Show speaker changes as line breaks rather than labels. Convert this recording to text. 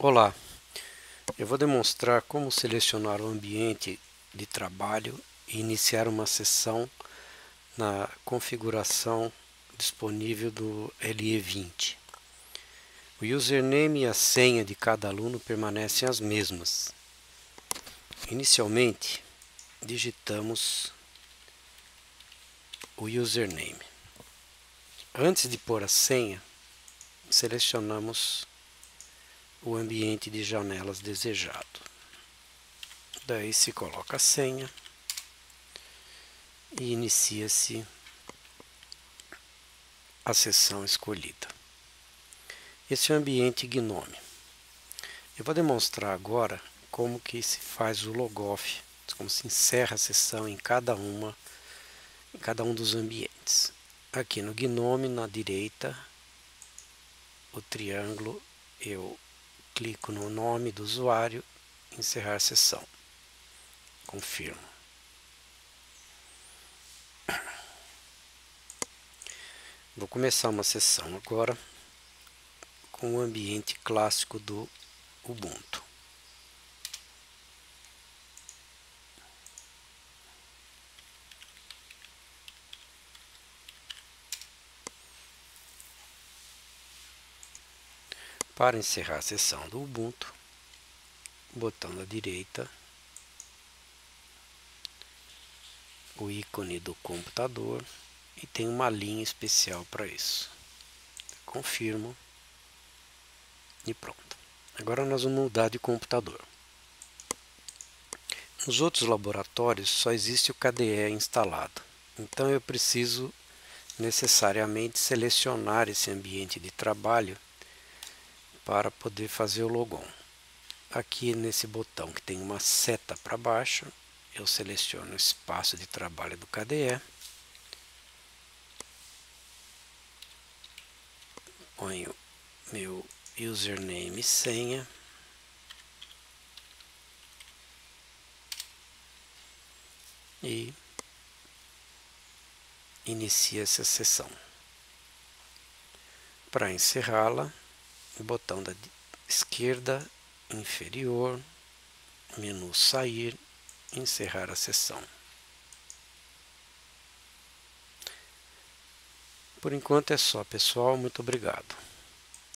Olá, eu vou demonstrar como selecionar o ambiente de trabalho e iniciar uma sessão na configuração disponível do LE20. O username e a senha de cada aluno permanecem as mesmas. Inicialmente, digitamos o username. Antes de pôr a senha, selecionamos o ambiente de janelas desejado. Daí se coloca a senha e inicia-se a sessão escolhida. Esse é o ambiente Gnome. Eu vou demonstrar agora como que se faz o logoff, como se encerra a sessão em cada um dos ambientes. Aqui no Gnome, na direita, o triângulo, eu clico no nome do usuário, encerrar sessão. Confirmo. Vou começar uma sessão agora com o ambiente clássico do Ubuntu. Para encerrar a sessão do Ubuntu, botão da direita, o ícone do computador e tem uma linha especial para isso. Confirmo e pronto. Agora nós vamos mudar de computador. Nos outros laboratórios só existe o KDE instalado, então eu preciso necessariamente selecionar esse ambiente de trabalho para poder fazer o logon. Aqui nesse botão que tem uma seta para baixo, eu seleciono o espaço de trabalho do KDE, ponho meu username e senha, e inicio essa sessão. Para encerrá-la, o botão da esquerda inferior, menu sair, encerrar a sessão. Por enquanto é só, pessoal. Muito obrigado.